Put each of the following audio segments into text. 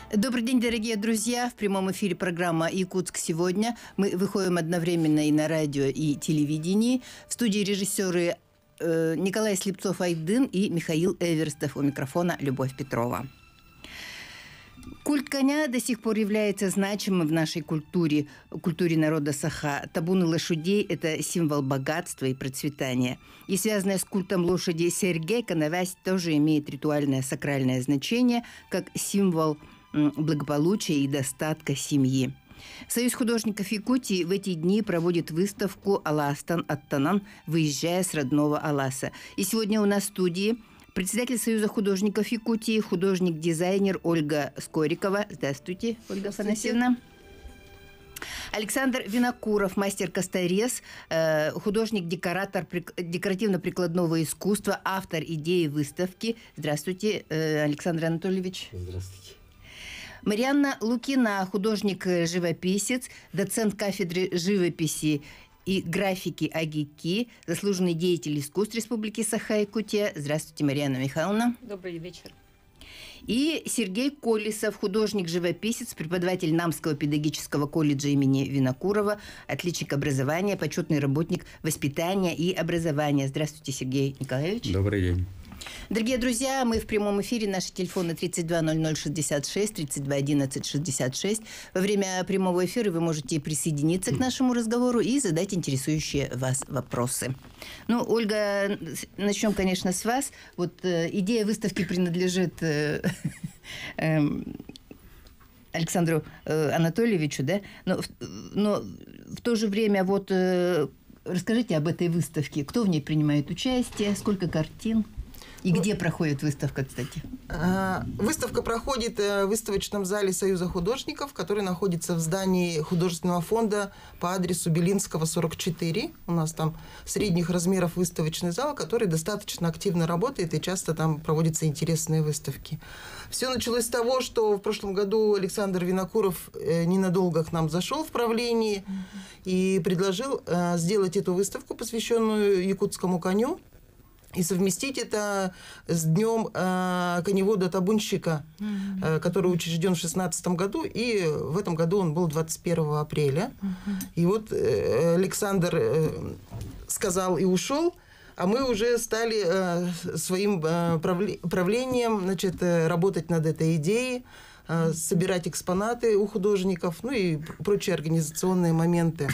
Добрый день, дорогие друзья. В прямом эфире программа «Якутск сегодня». Мы выходим одновременно и на радио, и телевидении. В студии режиссеры Николай Слепцов-Айдын и Михаил Эверстов. У микрофона Любовь Петрова. Культ коня до сих пор является значимым в нашей культуре народа Саха. Табуны лошадей – это символ богатства и процветания. И связанная с культом лошади Сергей Коновязь тоже имеет ритуальное сакральное значение, как символ благополучия и достатка семьи. Союз художников Якутии в эти дни проводит выставку «Аластан Аттанан», выезжая с родного Аласа. И сегодня у нас в студии председатель Союза художников Якутии, художник-дизайнер Ольга Скорикова. Здравствуйте, Ольга Афанасьевна. Александр Винокуров, мастер-косторез, художник-декоратор декоративно-прикладного искусства, автор идеи выставки. Здравствуйте, Александр Анатольевич. Здравствуйте. Марианна Лукина, художник-живописец, доцент кафедры живописи и графики АГИКИ, заслуженный деятель искусств Республики Саха-Якутия. Здравствуйте, Марианна Михайловна. Добрый вечер. И Сергей Колесов, художник-живописец, преподаватель Намского педагогического колледжа имени Винокурова, отличник образования, почетный работник воспитания и образования. Здравствуйте, Сергей Николаевич. Добрый день. Дорогие друзья, мы в прямом эфире. Наши телефоны 320066, 321166. Во время прямого эфира вы можете присоединиться к нашему разговору и задать интересующие вас вопросы. Ну, Ольга, начнем, конечно, с вас. Вот идея выставки принадлежит Александру Анатольевичу, да? Но в то же время вот расскажите об этой выставке. Кто в ней принимает участие, сколько картин? И где проходит выставка, кстати? Выставка проходит в выставочном зале Союза художников, который находится в здании художественного фонда по адресу Белинского, 44. У нас там средних размеров выставочный зал, который достаточно активно работает, и часто там проводятся интересные выставки. Все началось с того, что в прошлом году Александр Винокуров ненадолго к нам зашел в правлении и предложил сделать эту выставку, посвященную якутскому коню, и совместить это с днем коневода-табунщика, который учрежден в 2016 году, и в этом году он был 21 апреля. И вот Александр сказал и ушел, а мы уже стали своим правлением, значит, работать над этой идеей, собирать экспонаты у художников, ну и прочие организационные моменты.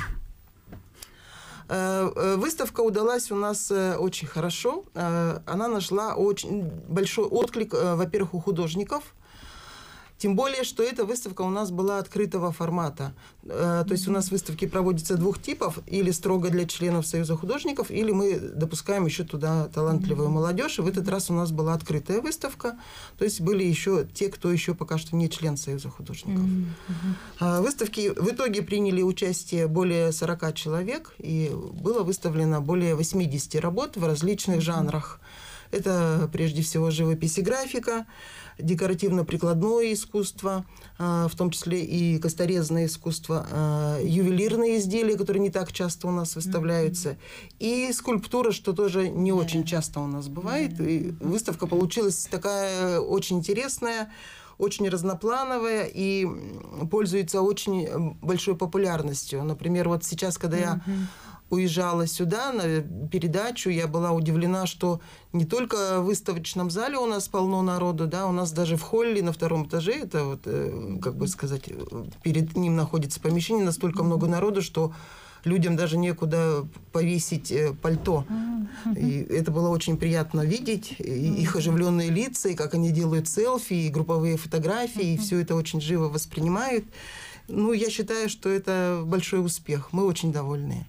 Выставка удалась у нас очень хорошо. Она нашла очень большой отклик, во-первых, у художников. Тем более, что эта выставка у нас была открытого формата. То есть у нас выставки проводятся двух типов. Или строго для членов Союза художников, или мы допускаем еще туда талантливую молодежь. И в этот раз у нас была открытая выставка. То есть были еще те, кто еще пока что не член Союза художников. В выставке в итоге приняли участие более 40 человек. И было выставлено более 80 работ в различных жанрах. Это прежде всего живопись и графика, декоративно-прикладное искусство, в том числе и косторезное искусство, ювелирные изделия, которые не так часто у нас выставляются, и скульптура, что тоже не очень часто у нас бывает. И выставка получилась такая очень интересная, очень разноплановая и пользуется очень большой популярностью. Например, вот сейчас, когда я уезжала сюда на передачу, я была удивлена, что не только в выставочном зале у нас полно народу, да, у нас даже в холле на втором этаже, это вот, как бы сказать, перед ним находится помещение, настолько много народу, что людям даже некуда повесить пальто. И это было очень приятно видеть, и их оживленные лица, и как они делают селфи, и групповые фотографии, и все это очень живо воспринимают. Ну, я считаю, что это большой успех. Мы очень довольны.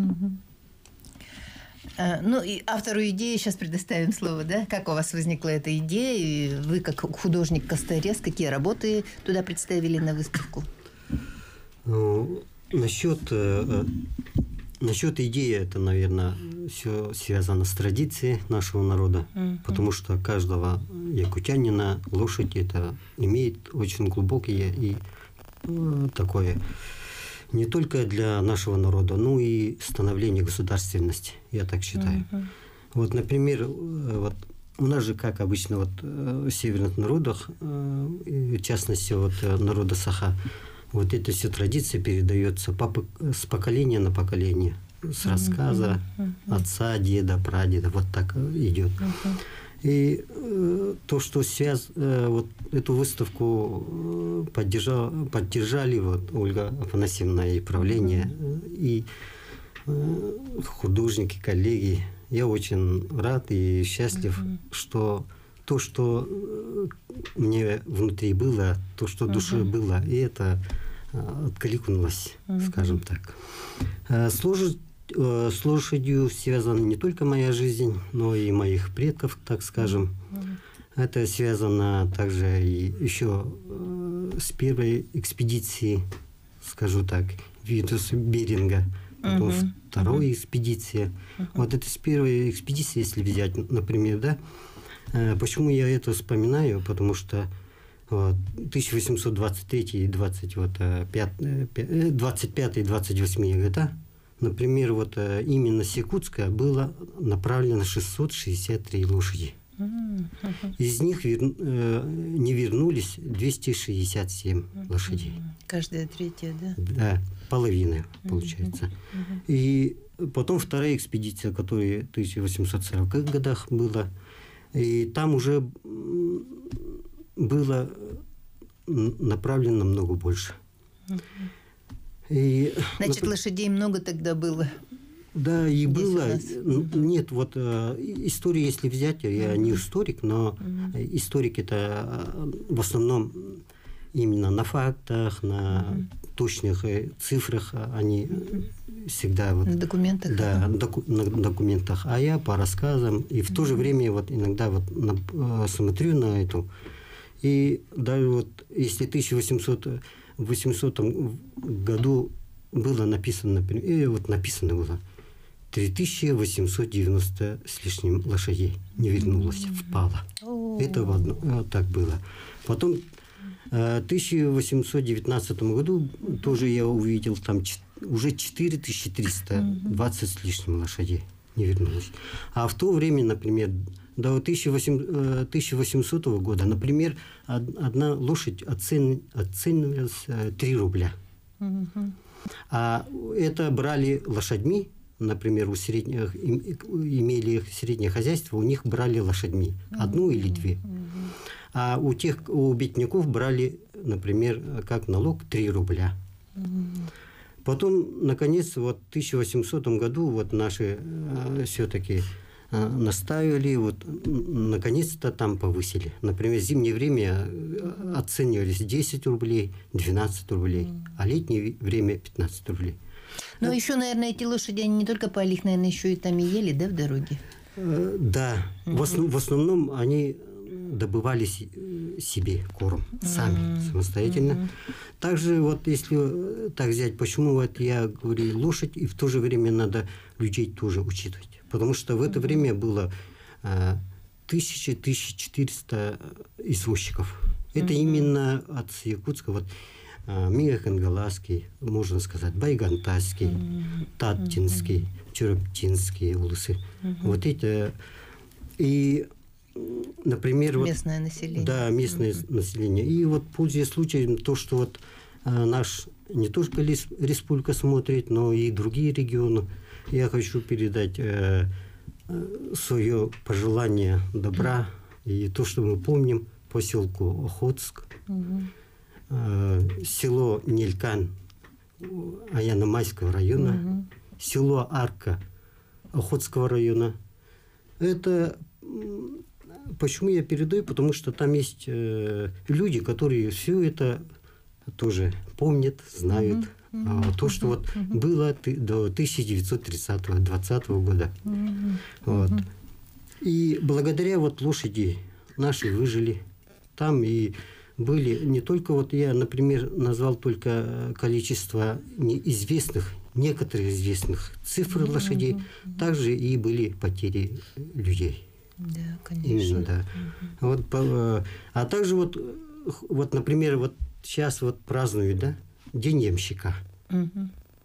Ну, и автору идеи сейчас предоставим слово, да? Как у вас возникла эта идея? Вы, как художник-косторез, какие работы туда представили на выставку? Насчет идеи, это, наверное, все связано с традицией нашего народа, потому что каждого якутянина лошадь это имеет очень глубокие и такое не только для нашего народа, но и становление государственности, я так считаю. Вот, например, вот у нас же, как обычно, вот в северных народах, в частности, вот народа Саха, вот эта вся традиция передается с поколения на поколение, с рассказа отца, деда, прадеда, вот так идет. И то, что вот эту выставку поддержали вот Ольга Афанасьевна и правление, и художники, коллеги. Я очень рад и счастлив, что то, что мне внутри было, то, что в душе было, и это откликнулось, скажем так. С лошадью связана не только моя жизнь, но и моих предков, так скажем. Это связано также и еще с первой экспедиции, скажу так, Витуса Беринга. Потом вторая экспедиция. Вот это с первой экспедиции, если взять, например, да. Почему я это вспоминаю? Потому что 1823 и 25 и 28 года, например, вот именно с Якутска было направлено 663 лошади. Из них не вернулись 267 лошадей. Каждая третья, да? Да, половина, получается. И потом вторая экспедиция, которая в 1840-х годах была, и там уже было направлено намного больше. И, значит, лошадей много тогда было? Да, и было. Нет, вот историю, если взять, я не историк, но историк это в основном именно на фактах, на точных цифрах, они всегда... Вот, на документах? Да, на документах. А я по рассказам. И в то же время вот иногда вот смотрю на эту. И даже вот если в 1800 году было написано, например, вот написано было 3890 с лишним лошадей не вернулось, впало. Это вот так было. Потом в 1819 году тоже я увидел там уже 4320 с лишним лошадей не вернулось. А в то время, например, до 1800 года, например, одна лошадь оценивалась 3 рубля. А это брали лошадьми, например, у средних, имели среднее хозяйство, у них брали лошадьми, 1 или 2. А у бедняков брали, например, как налог 3 рубля. Потом, наконец, вот в 1800 году вот наши все-таки настаивали, вот наконец-то там повысили. Например, в зимнее время оценивались 10 рублей, 12 рублей, а летнее время 15 рублей. Ну, еще, наверное, эти лошади, они не только пали, их, наверное, еще и там и ели, да, в дороге? Да. В основном они добывали себе корм сами, самостоятельно. Также вот если так взять, почему вот я говорю лошадь, и в то же время надо людей тоже учитывать. Потому что в это время было 1000-1400 извозчиков. Это именно от Якутска, вот Мегахангаласский, можно сказать, Байгантайский, Таттинский, Черептинские улусы. Вот эти. И, например, местное население. Да, местное население. И вот пользуясь случаем, то, что вот наш не только республика смотрит, но и другие регионы, я хочу передать свое пожелание добра и то, что мы помним, поселку Охотск, село Нелькан Аяно-Майского района, село Арка Охотского района. Это почему я передаю? Потому что там есть люди, которые все это тоже помнят, знают. То, что вот было до 1930-20 года. Вот. И благодаря вот лошади наши выжили. Там и были не только вот я, например, назвал только количество неизвестных, некоторых известных цифр лошадей, также и были потери людей. Да, конечно. Именно, да. Вот, а также вот, например, вот сейчас вот празднуют, да, День ямщика.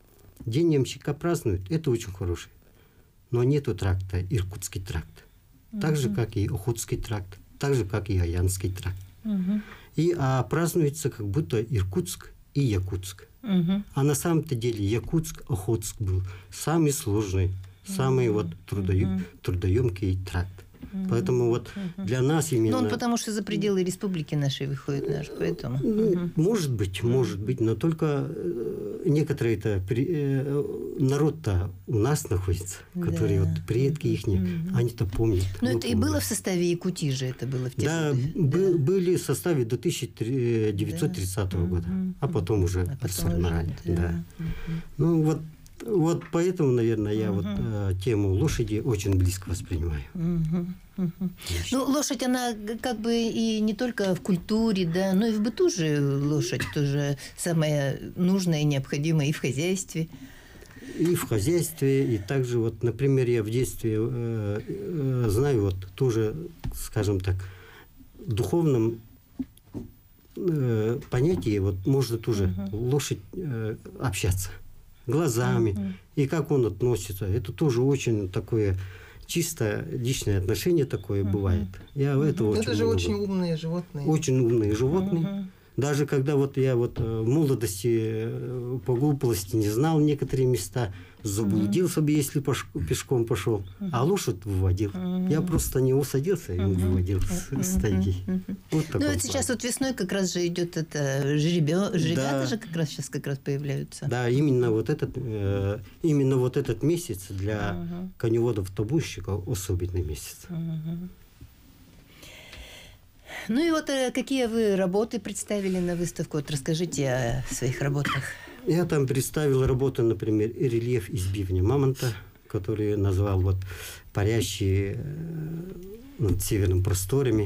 День ямщика празднуют, это очень хороший. Но нету тракта, Иркутский тракт. так же, как и Охотский тракт, так же, как и Аянский тракт. И празднуется как будто Иркутск и Якутск. А на самом-то деле Якутск, Охотск был самый сложный, самый вот трудоемкий тракт. Поэтому вот для нас именно... Ну, он потому что за пределы республики нашей выходит, поэтому... Может быть, но только некоторые народ-то у нас находится, которые вот предки их, они-то помнят. Но это и было в составе Якутии же, это было в те годы? Были в составе до 1930 года, а потом уже сформировали. Ну, вот поэтому, наверное, я вот тему лошади очень близко воспринимаю. Ну, лошадь, она как бы и не только в культуре, да, но и в быту же лошадь тоже самая нужная и необходимая и в хозяйстве. И в хозяйстве, и также вот, например, я в детстве знаю вот тоже, скажем так, в духовном понятии вот можно тоже лошадь общаться глазами, и как он относится. Это тоже очень такое чисто личное отношение такое бывает. Это же очень умные животные. Очень умные животные. Даже когда вот я вот в молодости по глупости не знал некоторые места, заблудился бы, если пешком пошел, а лошадь выводил. Я просто на него садился и он выводил с тайги. Вот ну, вот сейчас вот весной как раз же идет это жеребята же как раз появляются. Да, именно вот этот месяц для коневодов-табунщиков особенный месяц. Ну и вот какие вы работы представили на выставку? Вот расскажите о своих работах. Я там представил работу, например, рельеф из бивня мамонта, который назвал вот парящий над северными просторами.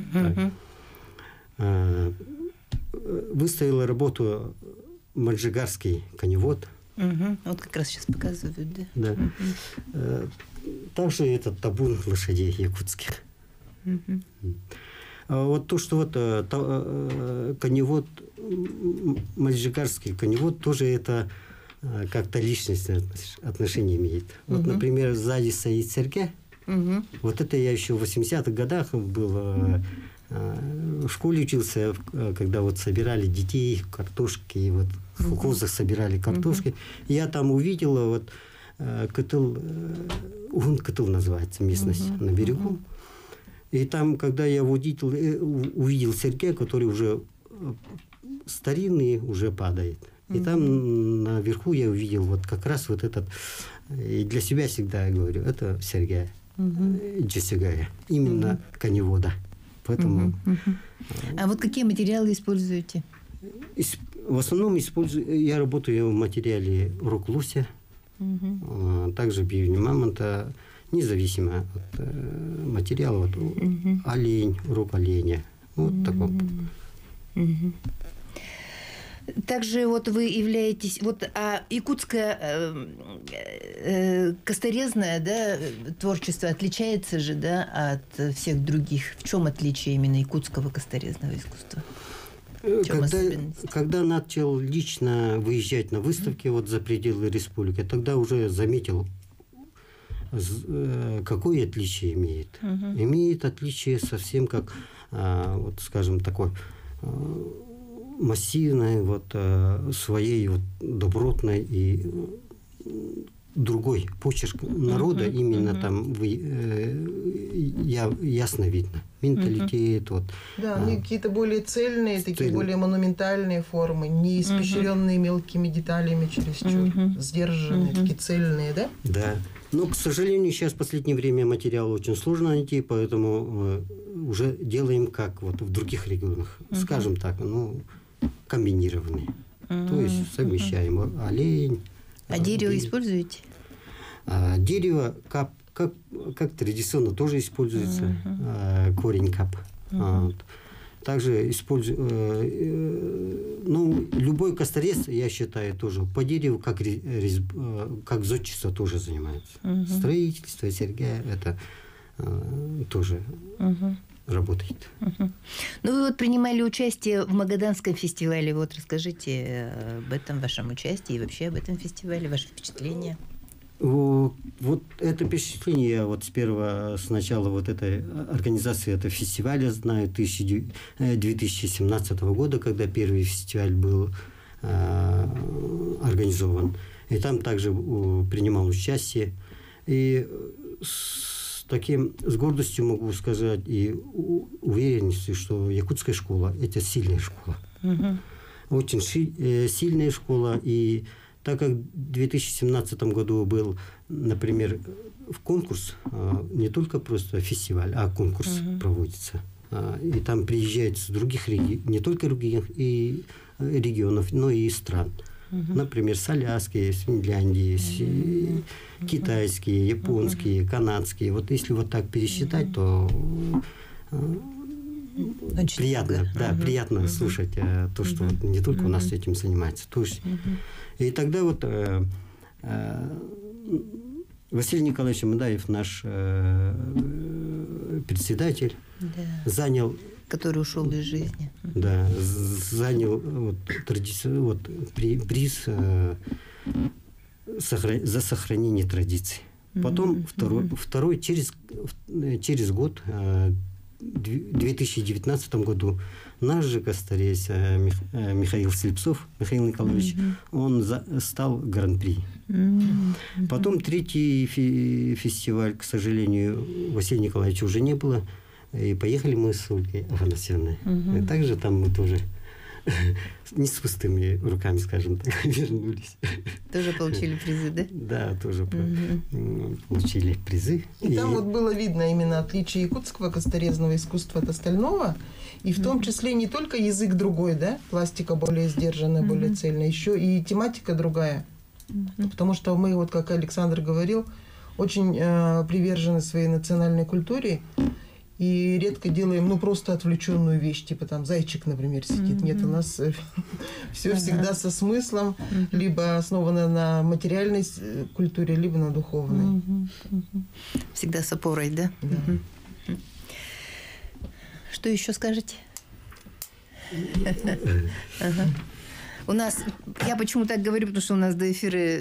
Выставила работу Маджигарский коневод. Вот как раз сейчас показывают, да? Да. Также это табун лошадей якутских. Вот то, что вот коневод, маджигарский коневод, тоже это как-то личностное отношение имеет. Вот, например, сзади стоит Сергей. Вот это я еще в 80-х годах был, в школе учился, когда вот собирали детей, картошки, вот в колхозах собирали картошки. Я там увидел вот Кытыл, Угун-Кытыл называется местность на берегу. И там, когда я увидел Сергея, который уже старинный, уже падает. И там наверху я увидел вот как раз вот этот, и для себя всегда я говорю, это Сергей Джесигая, именно коневода. Поэтому... А вот какие материалы используете? В основном я работаю в материале рог лося, также бивень мамонта, независимо от материала, вот, олень, рог оленя. Вот такой. Также вот вы являетесь, вот, якутское косторезное, да, творчество отличается же, да, от всех других. В чем отличие именно якутского косторезного искусства? Когда начал лично выезжать на выставки вот за пределы республики, тогда уже заметил, какое отличие имеет. Имеет отличие совсем как, вот, скажем, такой массивной, вот, своей вот, добротной и другой почерк народа, именно там ясно видно. Менталитет. Вот, да, они какие-то более цельные, такие более монументальные формы, не испещренные мелкими деталями чересчур, сдержанные, такие цельные, да? Да. Но, к сожалению, сейчас в последнее время материал очень сложно найти, поэтому уже делаем как вот в других регионах. Скажем так, ну, комбинированные. То есть совмещаем олень. А дерево используете? Дерево как традиционно тоже используется, корень кап. Вот. Также использую, ну, любой косторез, я считаю, тоже по дереву, как зодчество тоже занимается. Строительство, Сергея, это тоже работает. Ну, вы вот принимали участие в Магаданском фестивале. Вот расскажите об этом вашем участии и вообще об этом фестивале, ваши впечатления. Вот это впечатление я вот с начала вот этой организации этого фестиваля знаю 2017 года, когда первый фестиваль был организован. И там также принимал участие. И с гордостью могу сказать и уверенностью, что якутская школа – это сильная школа. Очень сильная школа. И так как в 2017 году был, например, в конкурс, не только просто фестиваль, а конкурс проводится. И там приезжают с других регионов, не только регионов, но и стран. Например, с Аляски, с Финляндии, китайские, японские, канадские. Вот если вот так пересчитать, то приятно, приятно слушать то, что не только у нас этим занимается. То есть, и тогда вот Василий Николаевич Амадаев, наш председатель, занял... Который ушел из жизни. Да, занял приз за сохранение традиций. Потом второй через год, в 2019 году, наш же костарец Михаил Слепцов, Михаил Николаевич, он стал гран-при. Потом третий фестиваль, к сожалению, Василия Николаевича уже не было. И поехали мы с Ольгой Афанасьевной. И также там мы тоже не с пустыми руками, скажем так, вернулись. Тоже получили призы, да? Да, тоже получили призы. И там вот было видно именно отличие якутского косторезного искусства от остального. И в том числе не только язык другой, да? Пластика более сдержанная, более цельная. Еще и тематика другая. Потому что мы, вот как Александр говорил, очень привержены своей национальной культуре. И редко делаем, просто отвлеченную вещь, типа там зайчик, например, сидит. Нет, у нас все всегда со смыслом, либо основано на материальной культуре, либо на духовной. Всегда с опорой, да? Да. Что еще скажете? У нас, я почему так говорю, потому что у нас до эфира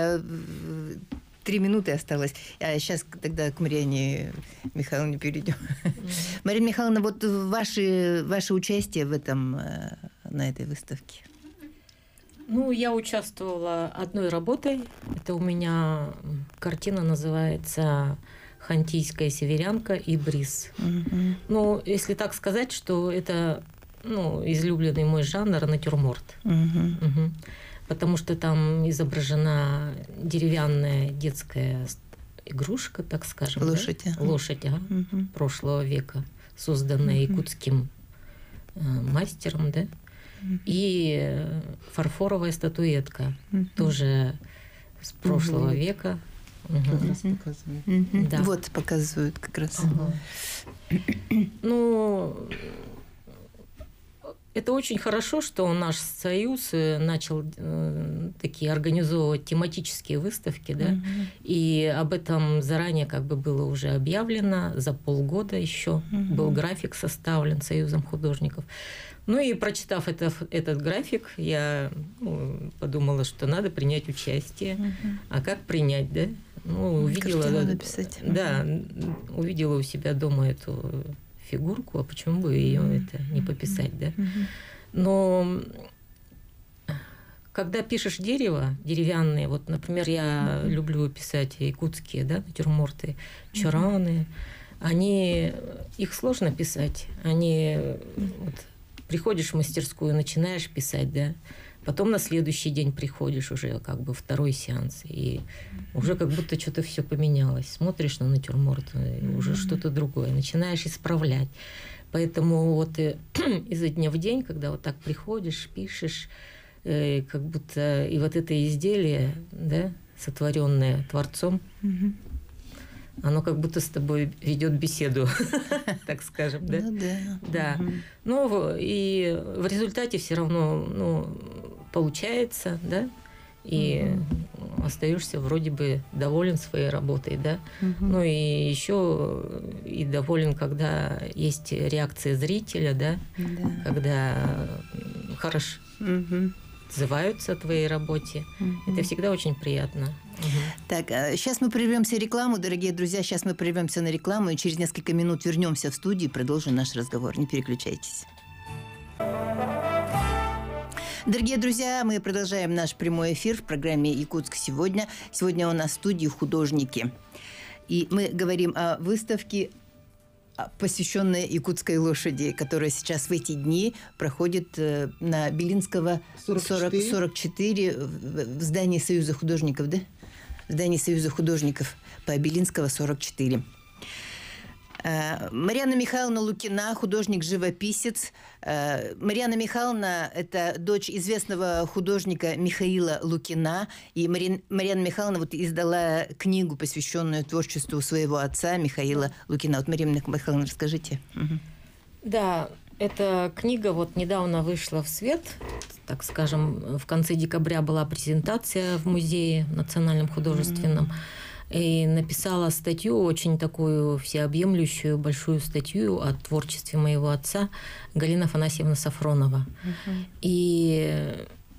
3 минуты осталось. А сейчас тогда к Марьяне Михайловне перейдем. Марьяна Михайловна, вот ваше участие в этом, на этой выставке? Я участвовала одной работой. Это у меня картина называется «Хантийская северянка и бриз». Если так сказать, что это излюбленный мой жанр натюрморт. Потому что там изображена деревянная детская игрушка, так скажем. Лошадь. Да? Лошадь прошлого века, созданная якутским мастером, да? И фарфоровая статуэтка, тоже с прошлого века. Как раз показывают. Да. Вот показывают как раз. Это очень хорошо, что наш союз начал такие организовывать тематические выставки, да, и об этом заранее было уже объявлено, за полгода еще был график составлен Союзом художников. И прочитав этот график, я подумала, что надо принять участие. А как принять, да? Увидела, надо писать. Да, увидела у себя дома эту фигурку, а почему бы ее это не пописать, да? Но когда пишешь дерево, деревянные, вот, например, я люблю писать якутские, да, натюрморты, чараны, их сложно писать. Приходишь в мастерскую, начинаешь писать, да, потом на следующий день приходишь уже второй сеанс, и уже как будто что-то все поменялось. Смотришь на натюрморт, уже что-то другое, начинаешь исправлять. Поэтому изо дня в день, когда вот так приходишь, пишешь, как будто и вот это изделие, да, сотворенное Творцом, оно как будто с тобой ведет беседу, так скажем, да? Да. И в результате все равно, получается, да? И остаешься вроде бы доволен своей работой, да? И еще и доволен, когда есть реакция зрителя, да? Когда хорошо. отзываются о твоей работе. Это всегда очень приятно. Так, сейчас мы прервемся рекламу, дорогие друзья, сейчас мы прервемся на рекламу и через несколько минут вернемся в студию и продолжим наш разговор. Не переключайтесь. Дорогие друзья, мы продолжаем наш прямой эфир в программе «Якутск сегодня». Сегодня у нас в студии художники. И мы говорим о выставке, посвященной якутской лошади, которая сейчас в эти дни проходит на Белинского 44 в здании Союза художников, да? В здании Союза художников по Белинского 44. Марьяна Михайловна Лукина, художник-живописец. Марьяна Михайловна – это дочь известного художника Михаила Лукина. И Марьяна Михайловна вот издала книгу, посвященную творчеству своего отца Михаила Лукина. Вот, Марьяна Михайловна, расскажите. Да, эта книга вот недавно вышла в свет. Так скажем, в конце декабря была презентация в музее национальном художественном. И написала статью, очень такую всеобъемлющую, большую статью о творчестве моего отца Галина Афанасьевна Сафронова. И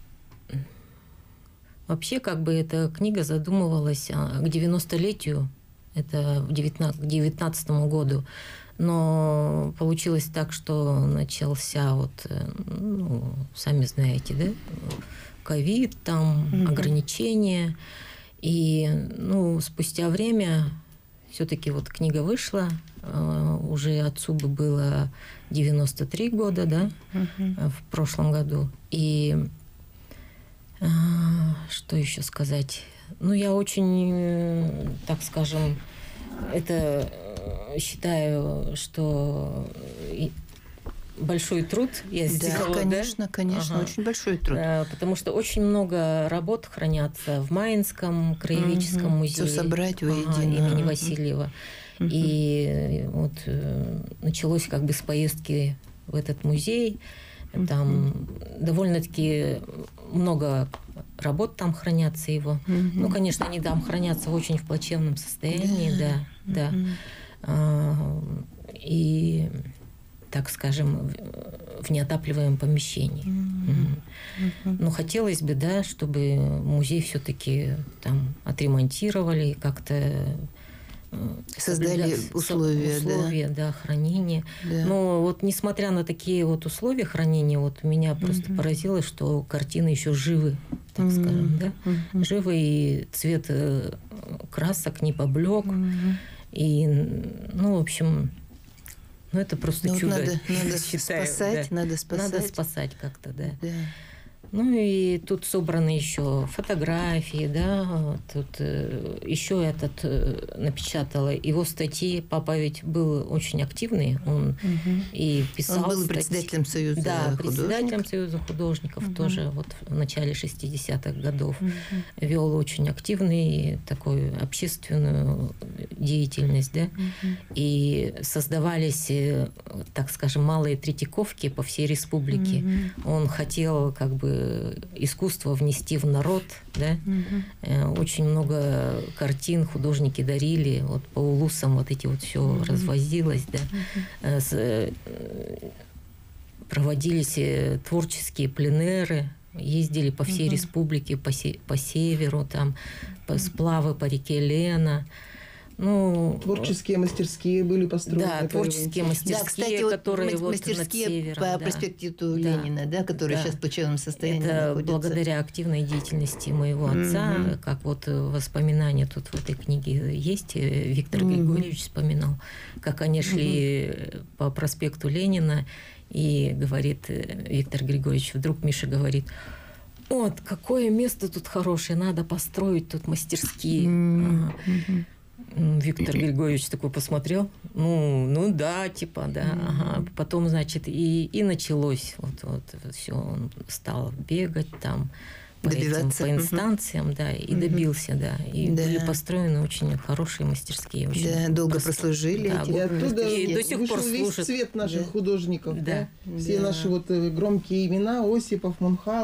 вообще как бы эта книга задумывалась к 90-летию, это к 19 году. Но получилось так, что начался вот, ну, сами знаете, да, ковид, там, ограничения. И, ну, спустя время все-таки вот книга вышла, уже отцу бы было 93 года, да, в прошлом году. И что еще сказать? Ну, я очень, так скажем, это считаю, что большой труд я сделала. Конечно, да? Конечно, очень большой труд. Потому что очень много работ хранятся в Маинском краеведческом музее. Все собрать воедино. Имени Васильева. И вот началось как бы с поездки в этот музей. Там довольно-таки много работ там хранятся его. Ну, конечно, они там хранятся в очень в плачевном состоянии, да. И, так скажем, в неотапливаемом помещении. Но хотелось бы, да, чтобы музей все-таки там отремонтировали, как-то создали условия да, хранения. Да. Но вот несмотря на такие вот условия хранения, вот меня просто поразило, что картины еще живы, так скажем, да, живы, и цвет красок не поблек, и, ну, в общем, ну, это просто чудо. Надо считаю, спасать, да. надо спасать. Надо спасать как-то, да. Да. Ну и тут собраны еще фотографии, да, тут еще этот напечатала его статьи. Папа ведь был очень активный, он и писал. Он был председателем Союза художников. художников. Председателем Союза художников тоже вот в начале 60-х годов вел очень активную такую общественную деятельность, да, и создавались, так скажем, малые третьяковки по всей республике. Он хотел как бы искусство внести в народ, да. Очень много картин художники дарили, вот по улусам вот эти вот все развозилось, да. Проводились творческие пленеры, ездили по всей республике, по северу, там, сплавы по реке Лена. Ну, творческие мастерские были построены. Да, творческие мастерские, да, кстати, которые вот мастерские над севером, по да. проспекту Ленина, да, которые сейчас в плачевном состоянии это находятся. благодаря активной деятельности моего отца, как вот воспоминания тут в этой книге есть, Виктор Григорьевич вспоминал, как они шли по проспекту Ленина, и говорит Виктор Григорьевич, вдруг Миша говорит: вот, какое место тут хорошее, надо построить тут мастерские. Виктор Григорьевич такой посмотрел, ну да, типа, да, ага. Потом, значит, и началось, вот все, он стал бегать там по инстанциям, да, и добился, да, и были построены очень хорошие мастерские, очень долго прослужили, да, и оттуда и до сих пор весь служат. цвет наших художников, Да. Все наши вот громкие имена: Осипов, Мунхалов,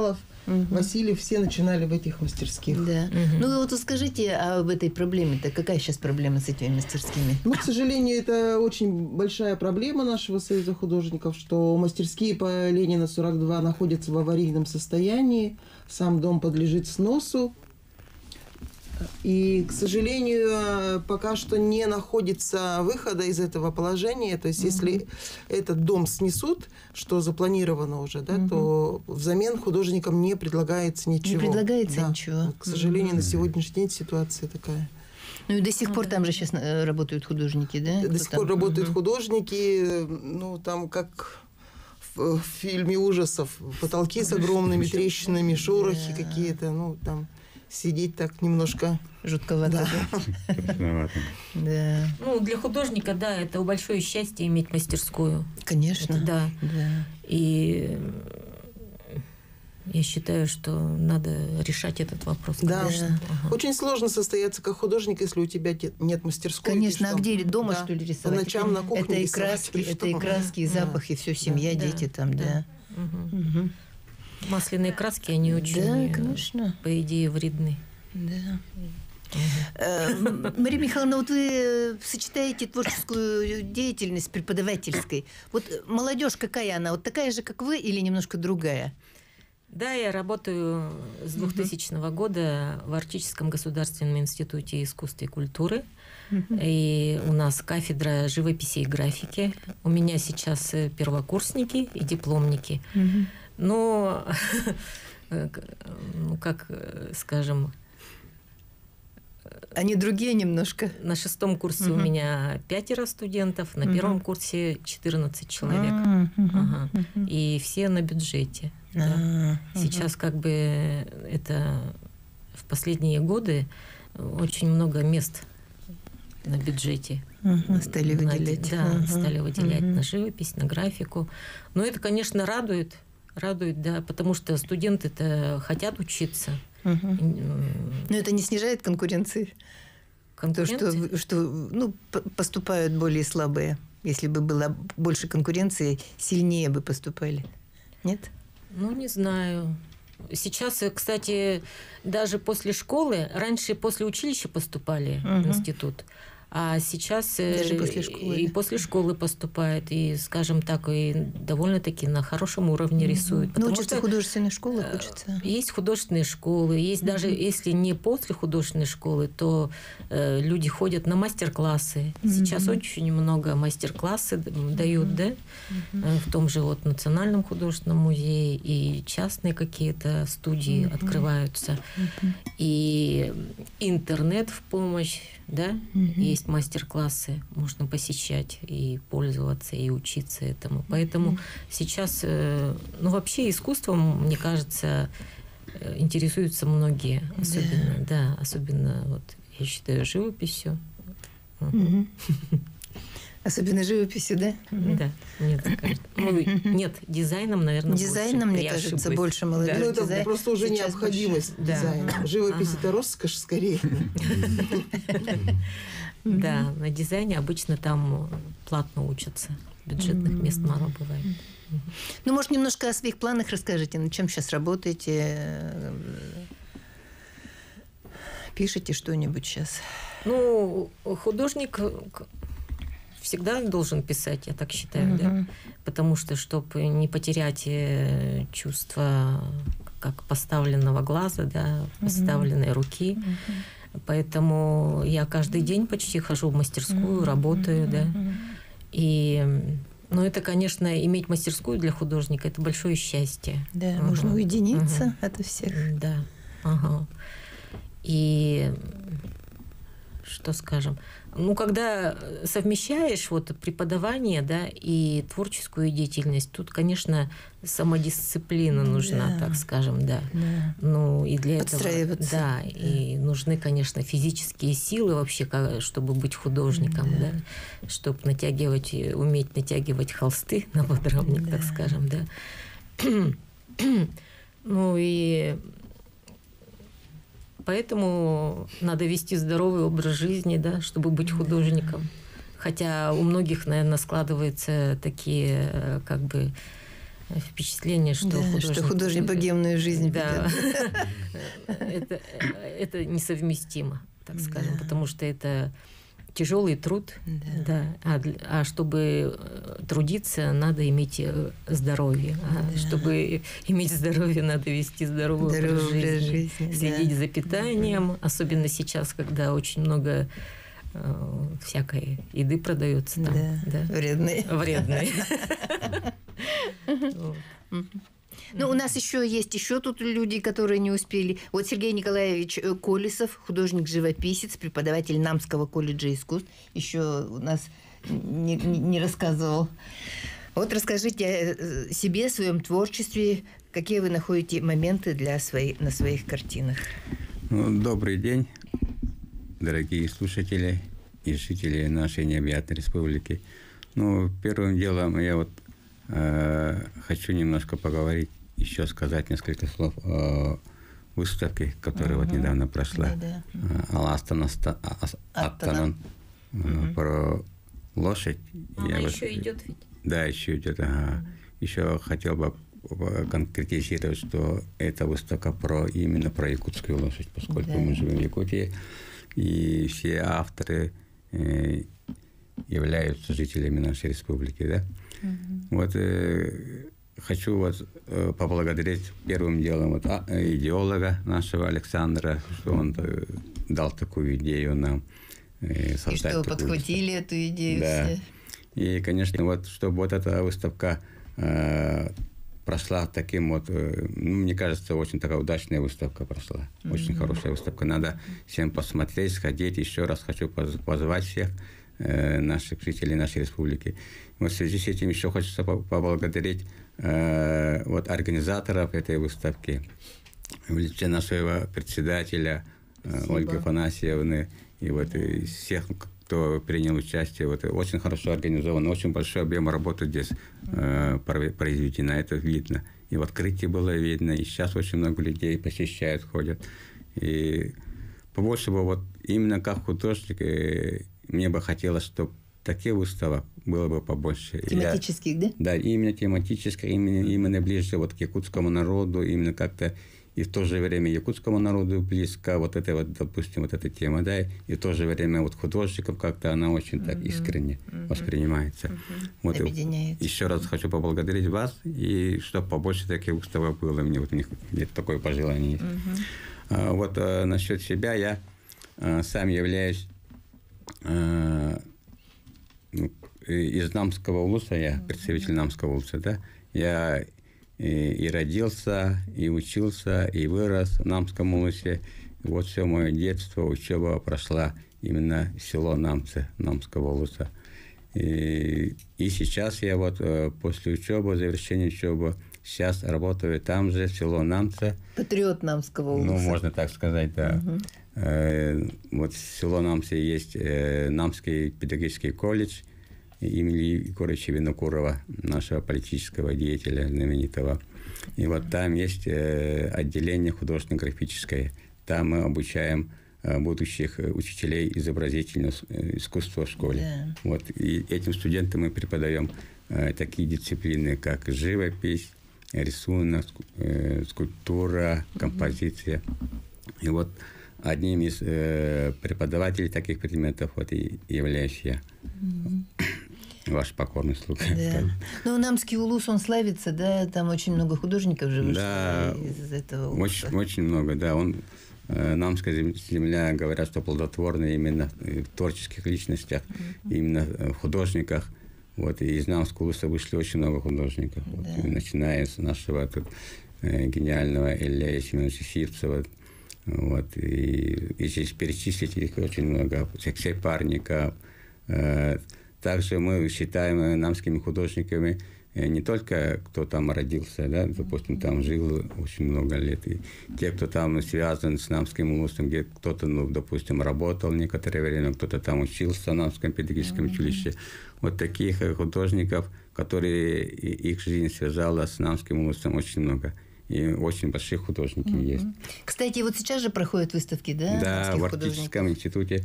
Васильев, все начинали в этих мастерских. Да. Ну вот скажите об этой проблеме-то. Какая сейчас проблема с этими мастерскими? Ну, к сожалению, это очень большая проблема нашего Союза художников, что мастерские по Ленина 42 находятся в аварийном состоянии, сам дом подлежит сносу. И, к сожалению, пока что не находится выхода из этого положения. То есть, если этот дом снесут, что запланировано уже, да, то взамен художникам не предлагается ничего. Не предлагается ничего. К сожалению, на сегодняшний день ситуация такая. Ну и до сих пор там же сейчас работают художники, да? До сих пор работают художники, ну там как в фильме ужасов, потолки с огромными трещинами, шорохи какие-то, ну там сидеть так немножко жутковато. Да. Да. Ну, для художника, да, это большое счастье иметь мастерскую. Конечно. Это, да. И я считаю, что надо решать этот вопрос. Да. Конечно. Очень сложно состояться как художник, если у тебя нет мастерской. Конечно, а где дома, что ли, рисовать? По ночам на кухне это и рисовать, краски, это и краски, и запахи, все, семья, дети там, да. Масляные краски, они очень, конечно, по идее, вредны. Да. Мария Михайловна, вот вы сочетаете творческую деятельность с преподавательской. Вот молодежь какая она? Вот такая же, как вы, или немножко другая? Да, я работаю с 2000 года в Арктическом государственном институте искусства и культуры. И у нас кафедра живописи и графики. У меня сейчас первокурсники и дипломники. Но, ну, как скажем... Они другие немножко. На 6-м курсе у меня 5 студентов, на 1-м курсе 14 человек. И все на бюджете. Да. Сейчас как бы это в последние годы очень много мест на бюджете. Стали выделять. Да, стали выделять на живопись, на графику. Но это, конечно, радует, да, потому что студенты-то хотят учиться. Но это не снижает конкуренции? То, что поступают более слабые. Если бы было больше конкуренции, сильнее бы поступали. Нет? Ну, не знаю. Сейчас, кстати, даже после школы, раньше после училища поступали в институт, а сейчас даже после школы, и после школы поступает, и, скажем так, и довольно-таки на хорошем уровне рисуют. Ну, учатся художественные школы, хочется. Есть художественные школы, есть даже, если не после художественной школы, то люди ходят на мастер-классы. Сейчас очень много мастер-классы дают, да, в том же вот Национальном художественном музее, и частные какие-то студии открываются, и интернет в помощь, да, есть мастер-классы, можно посещать и пользоваться, и учиться этому. Поэтому сейчас, ну, вообще искусством, мне кажется, интересуются многие, особенно, да, особенно, вот, я считаю, живописью. Особенно живописью, да? Да, мне так кажется. Ну, нет, дизайном, наверное, дизайном, больше. мне кажется, больше молодежь. Ну, это просто уже необходимость дизайна. Живопись – это роскошь скорее. Да, на дизайне обычно там платно учатся. Бюджетных мест мало бывает. Ну, может, немножко о своих планах расскажите. Над чем сейчас работаете? Пишете что-нибудь сейчас? Ну, художник всегда должен писать, я так считаю, да. Потому что, чтобы не потерять чувство как поставленного глаза, да, поставленной руки. Поэтому я каждый день почти хожу в мастерскую, работаю, да. И, ну, это, конечно, иметь мастерскую для художника – это большое счастье. Да, можно уединиться от всех. Да, И что скажем? Ну, когда совмещаешь вот преподавание, да, и творческую деятельность, тут, конечно, самодисциплина нужна, так скажем, да. Ну, и для этого, да, и нужны, конечно, физические силы вообще, чтобы быть художником, да, чтобы уметь натягивать холсты на подрамник, так скажем, да. Ну, и поэтому надо вести здоровый образ жизни, да, чтобы быть художником. Хотя у многих, наверное, складываются такие, как бы, впечатление, что Да, что художник богемную жизнь да, это несовместимо, так скажем, потому что это тяжелый труд, да. А чтобы трудиться, надо иметь здоровье. Чтобы иметь здоровье, надо вести здоровый образ жизни, следить за питанием, особенно сейчас, когда очень много всякой еды продается там. Да. Вредной. Ну, у нас еще есть тут люди, которые не успели. Вот Сергей Николаевич Колесов, художник-живописец, преподаватель Намского колледжа искусств, еще у нас не рассказывал. Вот расскажите о себе, о своем творчестве, какие вы находите моменты на своих картинах. Добрый день, дорогие слушатели и жители нашей необъятной республики. Первым делом я хочу немножко поговорить, еще сказать несколько слов о выставке, которая недавно прошла. Аттанан про лошадь. Она еще идет ведь? Да, еще идет. Еще хотел бы конкретизировать, что эта выставка именно про якутскую лошадь, поскольку мы живем в Якутии, и все авторы являются жителями нашей республики, да? Хочу поблагодарить первым делом идеолога нашего Александра, что он дал такую идею нам создать. И что вы подхватили эту идею все. И, конечно, чтобы эта выставка прошла таким мне кажется, очень такая удачная выставка прошла. Очень хорошая выставка. Надо всем посмотреть, сходить. Еще раз хочу позвать всех наших жителей нашей республики. В связи с этим еще хочется поблагодарить организаторов этой выставки, в лице нашего председателя Ольги Афанасьевны и всех, кто принял участие. Очень хорошо организовано, очень большой объем работы здесь произведено, это видно. И в открытии было видно, и сейчас очень много людей посещают, ходят. И побольше бы именно как художник мне бы хотелось, чтобы таких выставок было бы побольше. Тематических, да? Да, именно тематических, именно ближе к якутскому народу, именно как-то и в то же время якутскому народу близко допустим, эта тема, да, и в то же время художников как-то она очень так искренне воспринимается. Объединяется. Еще раз хочу поблагодарить вас, и чтобы побольше таких выставок было, мне такое пожелание есть. Насчет себя, я сам являюсь из Намского улуса, я представитель Намского улуса, да, я и родился, и учился, и вырос в Намском улусе. Все мое детство, учеба прошла именно в село Намцы, Намского улуса. И сейчас я после учебы, завершения учебы, сейчас работаю там же, в село Намцы. Патриот Намского улуса. Можно так сказать, да. В село Намцы есть Намский педагогический колледж имени Егорыча Винокурова, нашего политического деятеля знаменитого. И там есть отделение художественно-графическое. Там мы обучаем будущих учителей изобразительного искусства в школе. И этим студентам мы преподаем такие дисциплины, как живопись, рисунок, скульптура, композиция. И одним из преподавателей таких предметов и являюсь я. Ваш покорный слуга. Да. Намский улус, он славится, да? Там очень много художников же вышло из этого улуса. Очень много, да. Намская земля, говорят, что плодотворная именно в творческих личностях, именно в художниках. И из Намского улуса вышли очень много художников. Начиная с нашего гениального Илья Семеновича Сивцева. И здесь перечислить их очень много. Алексей Парников. Также мы считаем намскими художниками не только кто там родился, да, допустим, там жил очень много лет, и те, кто там связан с Намским улусом, где кто-то, допустим, работал некоторое время, кто-то там учился в Намском педагогическом училище. Таких художников, которые их жизнь связала с Намским улусом, очень много. И очень большие художники есть. Кстати, сейчас же проходят выставки, да? Да, в Арктическом институте,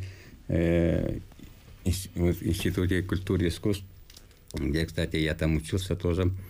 Институте культуры и искусств, где, кстати, я там учился тоже.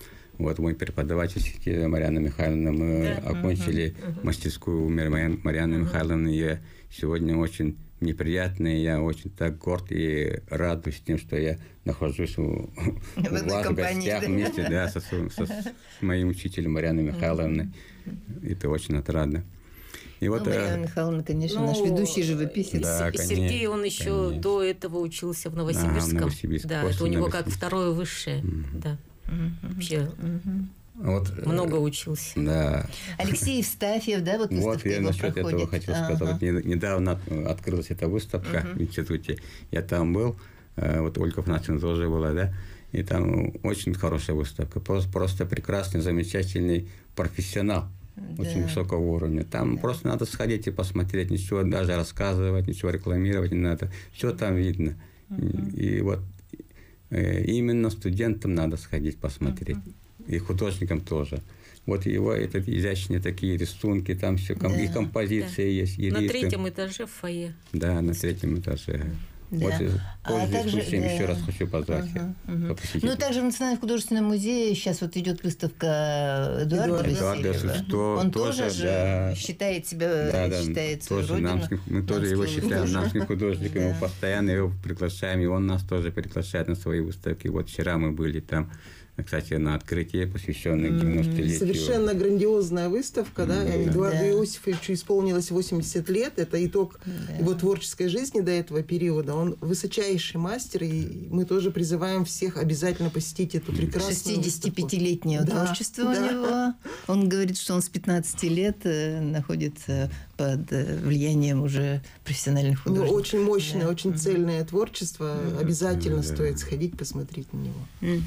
Вот мой преподаватель Марьяна Михайловна, мы окончили мастерскую Марьяны Михайловны. Я сегодня очень неприятный, я очень так горд и радуюсь тем, что я нахожусь у вас в гостях вместе, да, с моим учителем Марьяной Михайловной. Это очень отрадно. И вот, Марьяна Михайловна, конечно, наш ведущий живописец. Да, Сергей, он еще до этого учился в Новосибирском. Да, это у него как второе высшее. Да. Вообще вот, много учился. Да. Алексей Евстафьев, да, вот выставка я его насчет проходит. этого хотел сказать. Вот недавно открылась эта выставка в институте. Я там был, вот Ольга Афанасьевна тоже была, да, и там очень хорошая выставка. Просто прекрасный, замечательный профессионал. Очень высокого уровня. Там просто надо сходить и посмотреть, ничего даже рассказывать, ничего рекламировать не надо. Все там видно. И вот именно студентам надо сходить посмотреть. И художникам тоже. Вот его изящные такие рисунки, там все, и композиции есть. И на 3-м этаже в фойе. Да, на 3-м этаже. Да. Вот, пользуясь случаем, еще раз хочу позвать. Ну, также в Национальном художественном музее сейчас вот идет выставка Эдуарда Васильева. Он тоже считает себя, считает свою родину. Мы тоже его считаем намским художником. Мы постоянно его приглашаем, и он нас тоже приглашает на свои выставки. Вот вчера мы были там, кстати, на открытии, посвященное 90-летию. Совершенно грандиозная выставка, да? Эдуарду Иосифовичу исполнилось 80 лет. Это итог его творческой жизни до этого периода. Он высочайший мастер, и мы тоже призываем всех обязательно посетить эту прекрасную 65-летнее творчество у него. Он говорит, что он с 15 лет находится под влиянием уже профессиональных художников. Очень мощное, очень цельное творчество. Обязательно стоит сходить, посмотреть на него.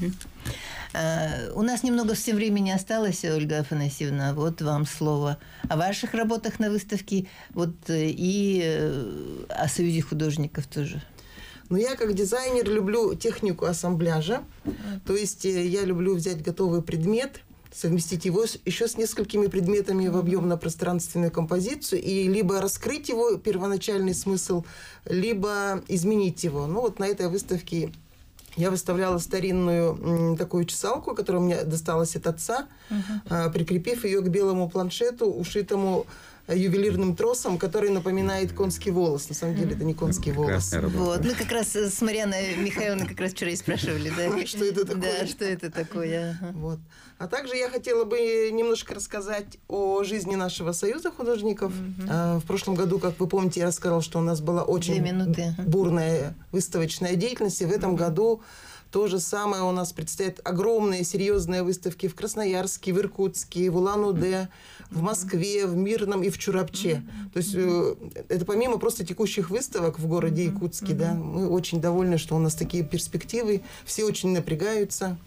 У нас немного всем времени осталось, Ольга Афанасьевна. Вот вам слово о ваших работах на выставке, вот и о Союзе художников тоже. Но я как дизайнер люблю технику ассамбляжа. То есть я люблю взять готовый предмет, совместить его еще с несколькими предметами в объемно-пространственную композицию и либо раскрыть его первоначальный смысл, либо изменить его. Ну вот на этой выставке я выставляла старинную такую чесалку, которая мне досталась от отца, прикрепив ее к белому планшету, ушитому ювелирным тросом, который напоминает конский волос. На самом деле это не конский волос. Вот. Мы как раз с Марьяной Михайловной как раз вчера и спрашивали, да, что это такое. Да, что это такое. Вот. А также я хотела бы немножко рассказать о жизни нашего Союза художников. В прошлом году, как вы помните, я рассказала, что у нас была очень бурная выставочная деятельность, и в этом году то же самое у нас предстоят огромные серьезные выставки в Красноярске, в Иркутске, в Улан-Удэ, в Москве, в Мирном и в Чурапче. То есть это помимо просто текущих выставок в городе Якутске, да, мы очень довольны, что у нас такие перспективы, все очень напрягаются.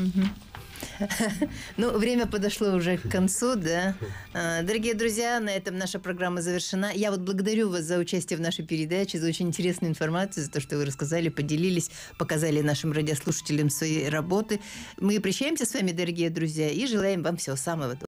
Ну, время подошло уже к концу, да. Дорогие друзья, на этом наша программа завершена. Я вот благодарю вас за участие в нашей передаче, за очень интересную информацию, за то, что вы рассказали, поделились, показали нашим радиослушателям свои работы. Мы прощаемся с вами, дорогие друзья, и желаем вам всего самого доброго.